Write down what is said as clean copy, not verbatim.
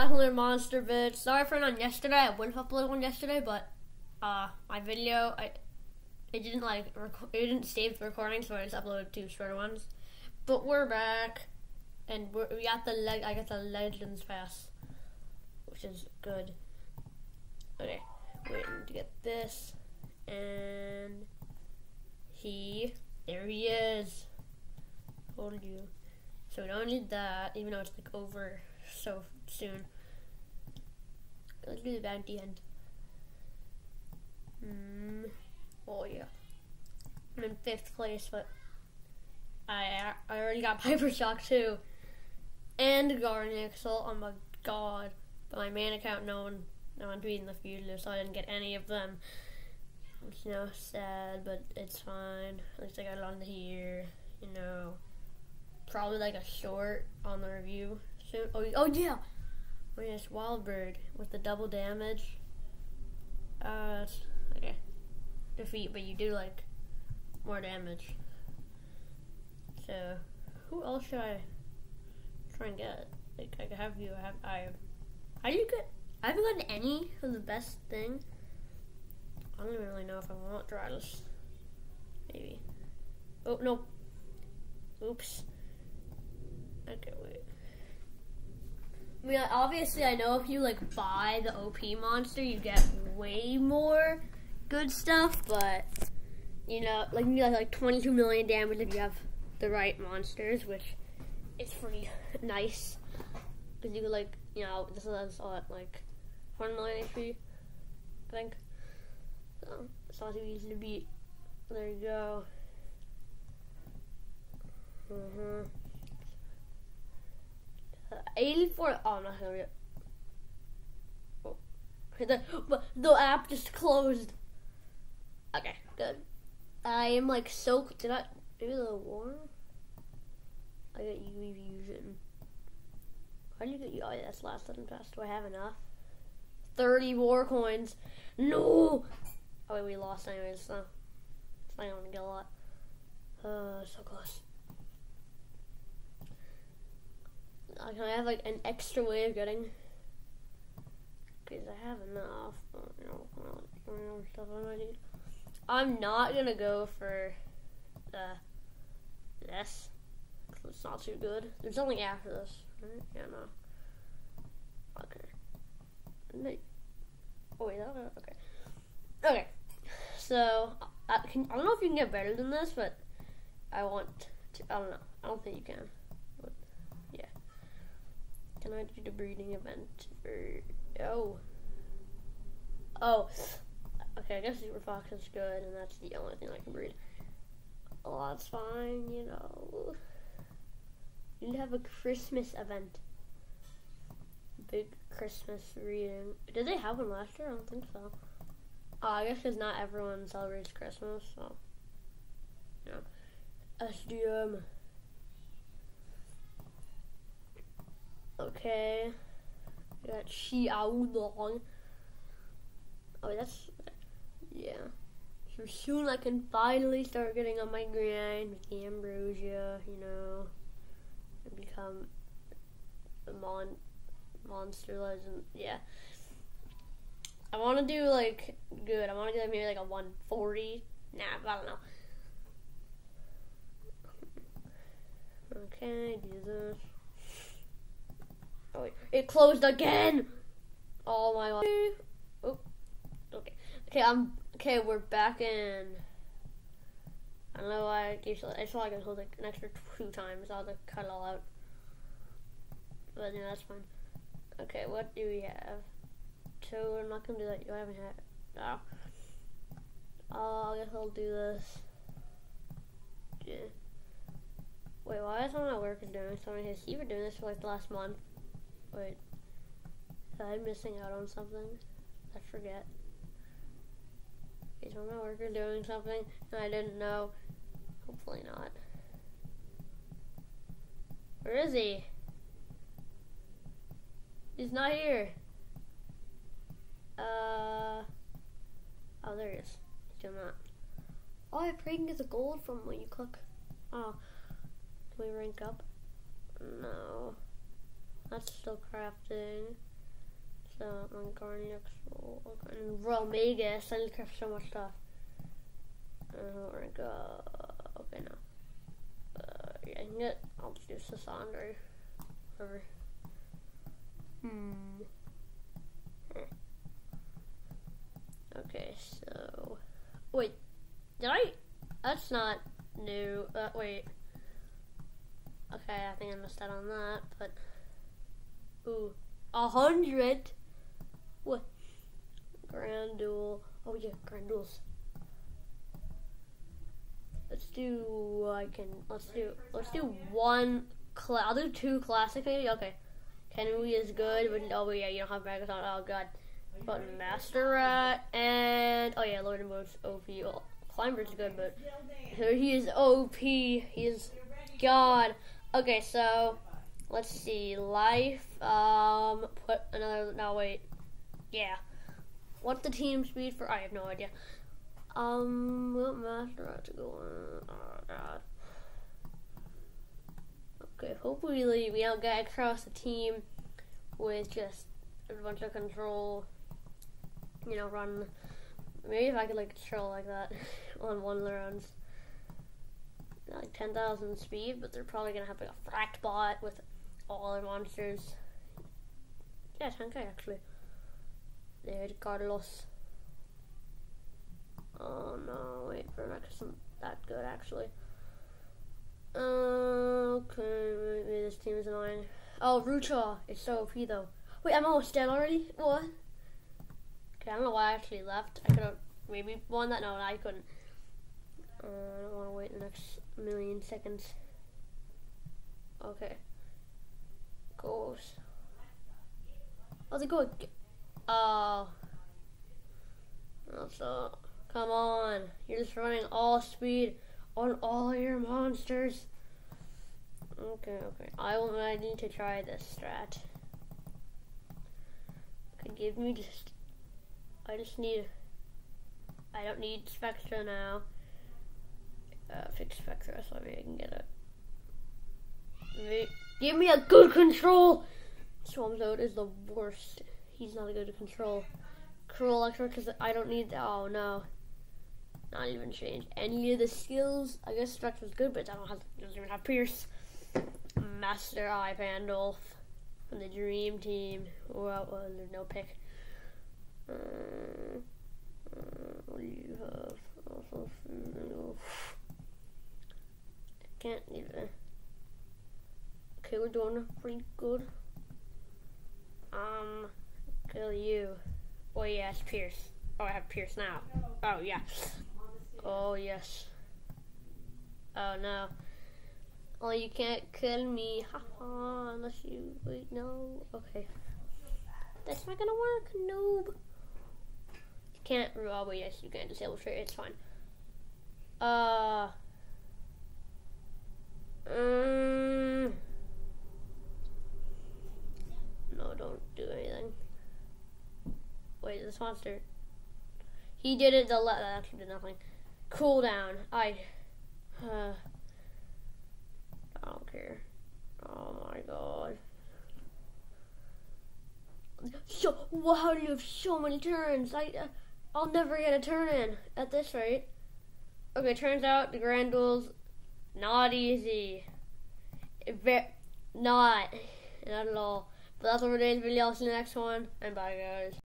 back with another monster vid. Sorry for not yesterday. I would have uploaded one yesterday, but my video it didn't save the recording, so I just uploaded 2 shorter ones. But we're back, and we got I got the Legends Pass, which is good. Okay, waiting to get this, and there he is. Told you. So we don't need that, even though it's like over so soon. Let's do the bounty end. Oh yeah. I'm in 5th place, but I already got Piper Shock too. And Garnixel, oh my god. But my main account, no one tweeted the fugitive, so I didn't get any of them. Which, sad, but it's fine. At least I got it on here, Probably like a short on the review soon. Oh yeah! Oh yes, Wild Bird with the double damage. Okay. Defeat, but you do like more damage. So, who else should I try and get? Like, I have you. How do you get? I haven't gotten any of the best thing. I don't even really know if I want Dratus. Maybe. Oh no. Oops. Okay, wait. I mean, obviously, I know if you like buy the OP monster, you get way more good stuff. But you get like 22 million damage if you have the right monsters, which is pretty nice. Because you could this is like 1 million HP, I think. So it's not too easy to beat. There you go. 84. Oh, I'm not gonna get. Oh. The app just closed. Okay, good. I am like so. Did I do the war? I got UV fusion. How do you get? Oh, yeah, that's last sudden pass. Do I have enough? 30 war coins. No. Oh wait, we lost anyways. So it's not gonna get a lot. So close. Can I have like an extra way of getting? Because I have enough. Stuff I might need. I'm not gonna go for this. It's not too good. There's something after this, right? Yeah, no. Okay. Oh wait, okay. Okay. So I don't know if you can get better than this, but I want to. I don't know. I don't think you can. But yeah. Can I do the breeding event? Oh. Okay, I guess Super Fox is good, and that's the only thing I can breed. Oh, that's fine, You need to have a Christmas event. Big Christmas reading. Did they have one last year? I don't think so. Oh, I guess because not everyone celebrates Christmas, so. Yeah. SDM. Okay. We got Xiaolong. Oh, that's. Yeah. So soon I can finally start getting on my grind with the Ambrosia, and become a monster legend. Yeah. I want to do like good. I want to get maybe like a 140. Nah, I don't know. Okay, do this. Oh wait, it closed again. Oh my god. Oh, okay. Okay, we're back in. I don't know why I feel like I closed like an extra 2 times. I'll have to cut it all out. But yeah, that's fine. Okay, what do we have? So I'm not gonna do that. You haven't had. I guess I'll do this. Yeah. Wait, why is one of my workers doing something? Has he been doing this for like the last month? Wait. Am I missing out on something? I forget. Is one of my workers doing something and I didn't know? Hopefully not. Where is he? He's not here. Oh, there he is. He's doing that. Oh, I pray you can get the gold from when you click. Oh. Can we rank up? No. That's still crafting. Garnix, and Romegas. I need to craft so much stuff. Rank okay, no. Yeah, I can get, I'll just do Sasandre. Whatever. Okay, so, wait, that's not new, wait. Okay, I think I missed out on that, but, ooh, 100? What? Grand Duel, oh yeah, Grand Duels. Let's do one, I'll do 2 classic maybe, okay. Kenui is good, but oh yeah, you don't have Megaton, oh god. But Master Rat, and, oh yeah, Lord of Modes, OP. Well, Climber's good, but he is OP, he is God. Okay, so, let's see, Life, put another, no wait, yeah. What's the team speed for, I have no idea. What Master Rat to go on, oh god. Okay, hopefully we don't get across the team with just a bunch of control, you know, run. Maybe if I could like control like that on one of the runs. Like 10,000 speed, but they're probably gonna have like a fract bot with all their monsters. Yeah, 10k actually. There's Carlos. Oh no, wait, Vermex isn't that good actually. Okay, maybe this team is annoying. Oh, Rucha is so OP though. Wait, I'm almost dead already? What? Okay, I don't know why I actually left. I could have maybe won that. No, I couldn't. I don't want to wait the next million seconds. Okay. Goes. How's it going? Oh. So, come on. You're just running all speed on all your monsters. Okay. I need to try this strat. Could give me I don't need Spectra now. Fix Spectra so maybe I can get it. Give me a good control! Swarmzode is the worst. He's not a good control. Cruel Electro because I don't need that. Oh no. Not even change any of the skills. I guess Spectra's good, but doesn't even have Pierce. Master Eye Pandolf from the Dream Team. Well, there's no pick. What do you have? I can't even. Okay, we're doing pretty good. Kill you. Oh yeah, it's Pierce. Oh, I have Pierce now. Oh yeah. Oh yes. Oh no. Oh, you can't kill me. Haha, unless you wait. No. Okay. That's not gonna work, noob. You can't. Oh, but yes, you can disable trade. It's fine. No, don't do anything. Wait, this monster. He did it. That actually did nothing. Cool down. I don't care. Oh my god. So, how do you have so many turns? I'll never get a turn in at this rate. Okay, turns out the Grand Duel's not easy. Not at all. But that's all for today's video. I'll see you in the next one, and bye guys.